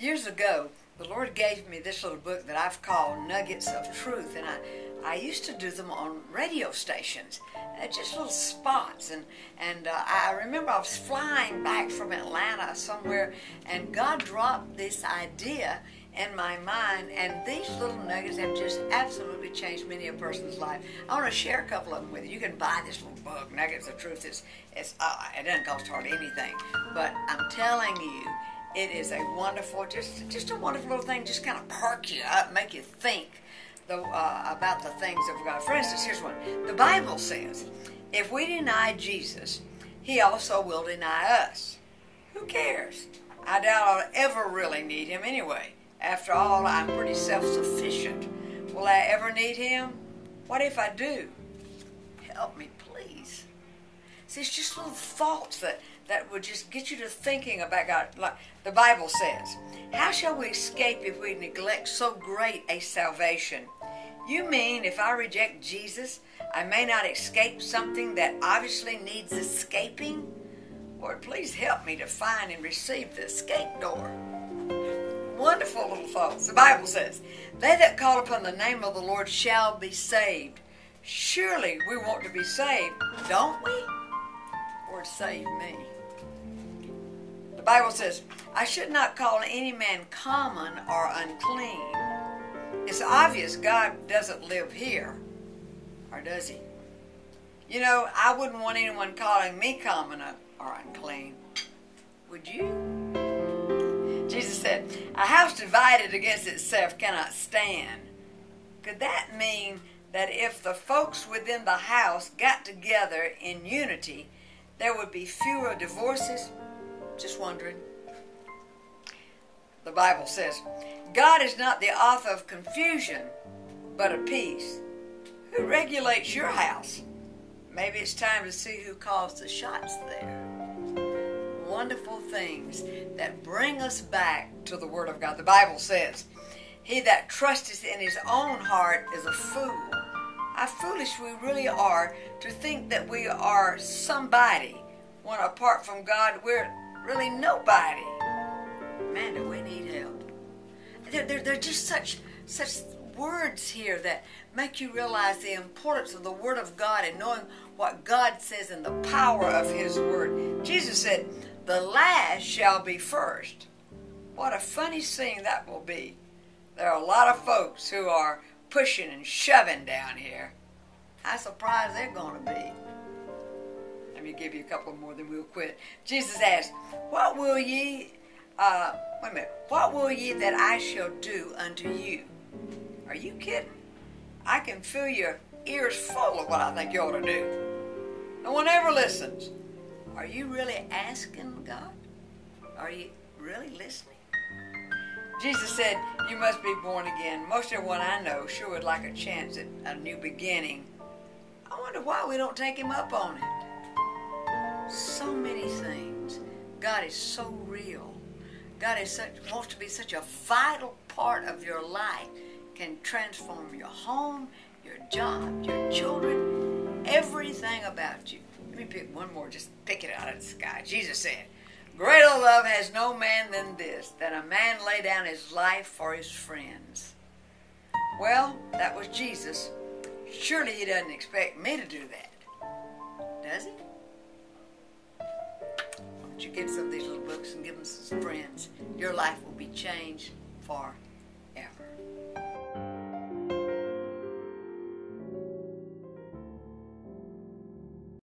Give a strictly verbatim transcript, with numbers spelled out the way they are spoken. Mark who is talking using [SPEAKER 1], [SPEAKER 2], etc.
[SPEAKER 1] Years ago, the Lord gave me this little book that I've called Nuggets of Truth, and I, I used to do them on radio stations, uh, just little spots. And, and uh, I remember I was flying back from Atlanta somewhere, and God dropped this idea in my mind, and these little nuggets have just absolutely changed many a person's life. I want to share a couple of them with you. You can buy this little book, Nuggets of Truth. It's, it's, uh, it doesn't cost hardly anything, but I'm telling you, it is a wonderful, just just a wonderful little thing, just kind of perk you up, make you think the, uh, about the things of God. For instance, here's one. The Bible says, if we deny Jesus, he also will deny us. Who cares? I doubt I'll ever really need him anyway. After all, I'm pretty self-sufficient. Will I ever need him? What if I do? Help me, please. See, it's just little thoughts that, that would just get you to thinking about God. Like the Bible says, how shall we escape if we neglect so great a salvation? You mean if I reject Jesus, I may not escape something that obviously needs escaping? Lord, please help me to find and receive the escape door. Wonderful little thoughts. The Bible says, they that call upon the name of the Lord shall be saved. Surely we want to be saved, don't we? Lord, save me. The Bible says, I should not call any man common or unclean. It's obvious God doesn't live here, or does he? You know, I wouldn't want anyone calling me common or unclean. Would you? Jesus said, a house divided against itself cannot stand. Could that mean that if the folks within the house got together in unity, there would be fewer divorces? Just wondering. The Bible says, God is not the author of confusion, but of peace. Who regulates your house? Maybe it's time to see who calls the shots there. Wonderful things that bring us back to the Word of God. The Bible says, he that trusteth in his own heart is a fool. How foolish we really are to think that we are somebody, when apart from God, we're really nobody. Man, do we need help. There, there, there are just such, such words here that make you realize the importance of the Word of God and knowing what God says and the power of his Word. Jesus said, the last shall be first. What a funny scene that will be. There are a lot of folks who are pushing and shoving down here. How surprised they're going to be. Let me give you a couple more, then we'll quit. Jesus asked, what will ye, uh, wait a minute, what will ye that I shall do unto you? Are you kidding? I can feel your ears full of what I think you ought to do. No one ever listens. Are you really asking God? Are you really listening? Jesus said, you must be born again. Most everyone I know sure would like a chance at a new beginning. I wonder why we don't take him up on it. So many things. God is so real. God is such, wants to be such a vital part of your life. Can transform your home, your job, your children, everything about you. Let me pick one more, just pick it out of the sky. Jesus said, greater love has no man than this, that a man lay down his life for his friends. Well, that was Jesus. Surely he doesn't expect me to do that. Does he? Why don't you get some of these little books and give them to some friends? Your life will be changed forever.